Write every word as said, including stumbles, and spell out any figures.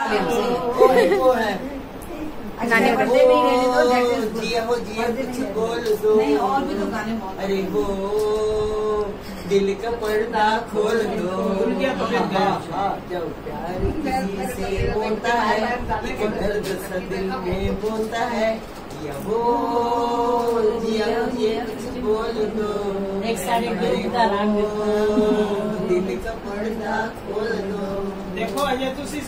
गाने जिया हो जिया कुछ बोल दो। नहीं और भी तो गाने बहुत। अरे वो दिल का पर्दा खोल दो। जब प्यार किसी से बोलता है तो दर्द सा दिल में बोलता है। जिया हो जिया हो जिया कुछ बोल दो। एक साइड दिल का पर्दा खोल दो। देखो अजय तुसी